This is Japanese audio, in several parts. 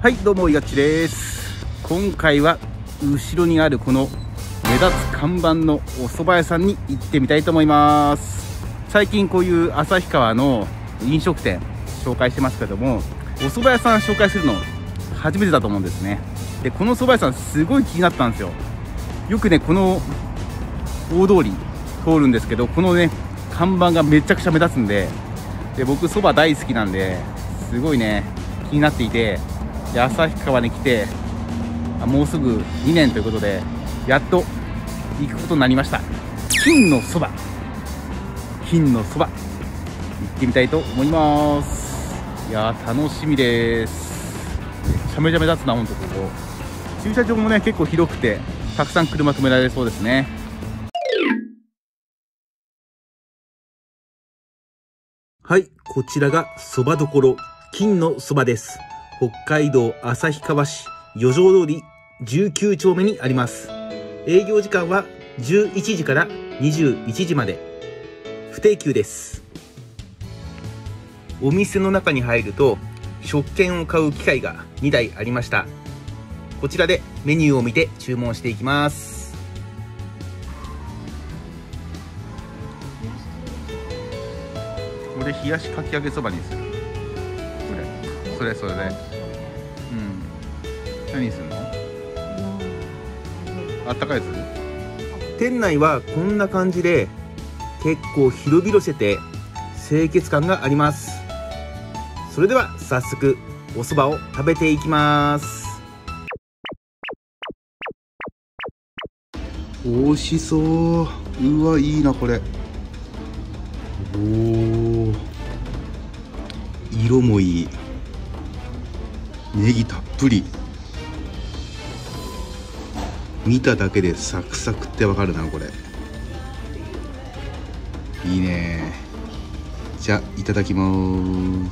はい、どうもいがっちです。今回は後ろにあるこの目立つ看板のお蕎麦屋さんに行ってみたいと思います。最近こういう旭川の飲食店紹介してますけども、お蕎麦屋さん紹介するの初めてだと思うんですね。でこの蕎麦屋さんすごい気になったんですよ。よくねこの大通り通るんですけど、このね看板がめちゃくちゃ目立つんで、僕蕎麦大好きなんですごいね気になっていて、で旭川に来てもうすぐ2年ということでやっと行くことになりました。金のそば行ってみたいと思います。いやー楽しみです。めちゃめちゃ目立つな。ほんとここ駐車場もね結構広くてたくさん車止められそうですね。はい、こちらがそばどころ金のそばです。北海道旭川市余剰通り19丁目にあります。営業時間は11時から21時まで、不定休です。お店の中に入ると食券を買う機械が2台ありました。こちらでメニューを見て注文していきます。これ冷やしかき揚げそばにする。それで何するの？あったかいやつ？店内はこんな感じで結構広々してて清潔感があります。それでは早速お蕎麦を食べていきます。美味しそう。うわいいなこれ。おー、色もいい。ネギたっぷり。見ただけでサクサクってわかるなこれ。いいね。じゃあいただきます。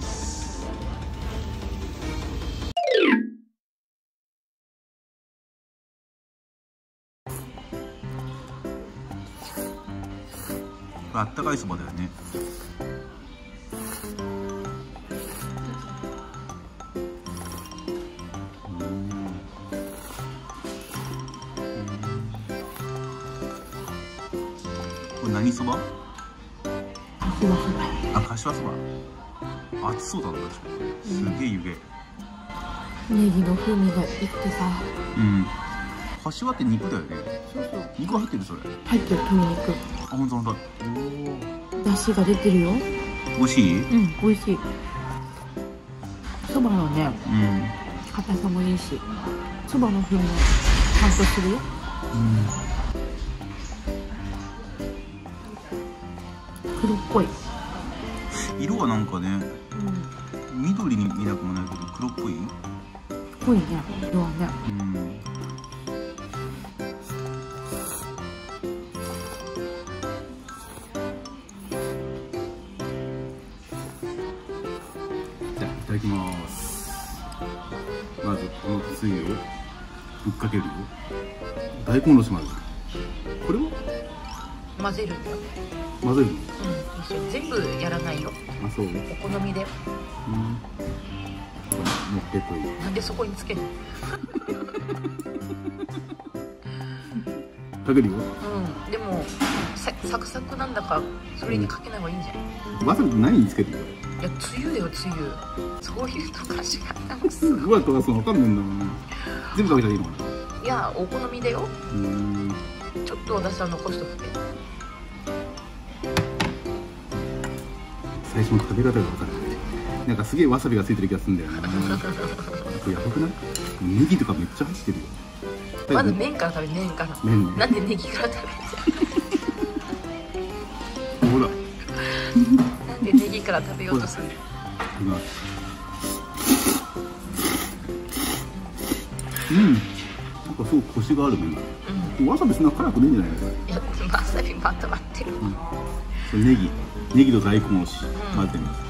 あったかいそばだよね。これ何そば？柏そば。熱そうだな。すげえ湯気。 ネギの風味がいってさ。 柏って肉だよね。 そうそう。 肉入ってるそれ。 入ってる鶏肉。 あ、ほんとほんと。 出汁が出てるよ。 美味しい？ 美味しい。そばのね、硬さもいいし、そばの風味もちゃんとするよ。黒っぽい。 色はなんかね、緑に見なくもないけど黒っぽい。 濃いね、色はね。 じゃあいただきます。まずこのつゆをぶっかけるよ。大根おろしもある。これは混ぜるんだよ。 混ぜるの？ 一緒に全部やらないよ。 あ、そう。 お好みで。 これ持ってっといい。 なんでそこにつけるの？ かけるよ。 でもサクサクなんだからそれにかけない方がいいんじゃない？ わさび何につけるの？ いや、つゆだよ、つゆ。そういうとかしかうわとかそうわかんないんだもん。全部かけたらいいのかな？ いや、お好みだよ。ちょっと私は残しとくけど。 最初の食べ方が分からない。なんかすげえわさびがついてる気がするんだよな。これやばくない？ネギとかめっちゃ入ってるよ。 まず麺から食べる。麺から。 麺ね。 なんでネギから食べる？ ほら。 なんでネギから食べようとする？ なんかすごくコシがある麺だ。わさびそんな辛くないんじゃないの？ いや、わさびまとまってる。 ネギと大根おろし混ぜてみます。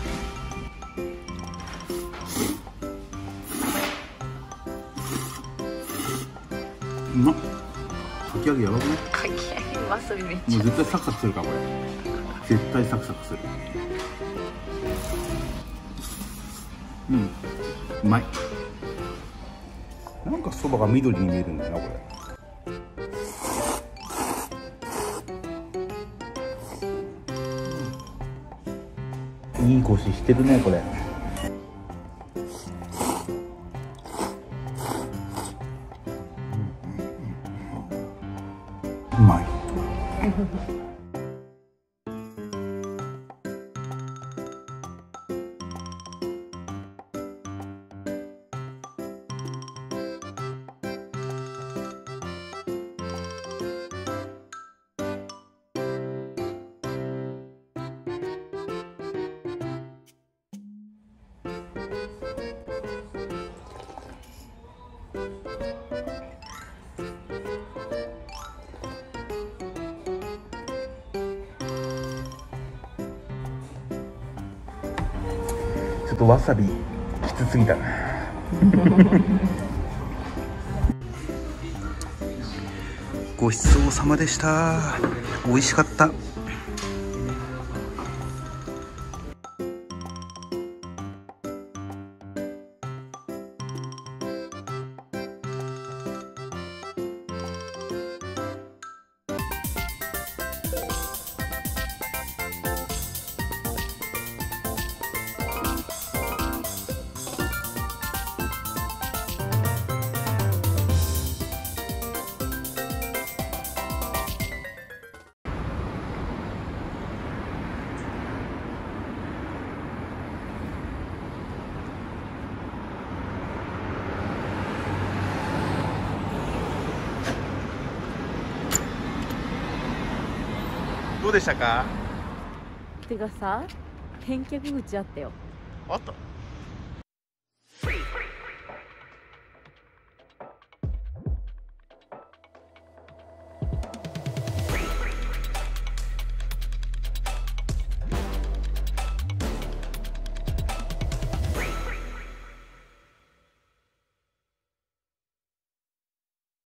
うまっ。かき揚げやばくない？ かき揚げわさびめっちゃ。 もう絶対サクサクするかこれ。絶対サクサクする。うまい。 なんかそばが緑に見えるんだよなこれ。いいコシしてるねこれ。うまい。ちょっとわさびきつすぎたな。ごちそうさまでした。美味しかった。どうでしたか？ てかさ、返却口あったよ。 あった。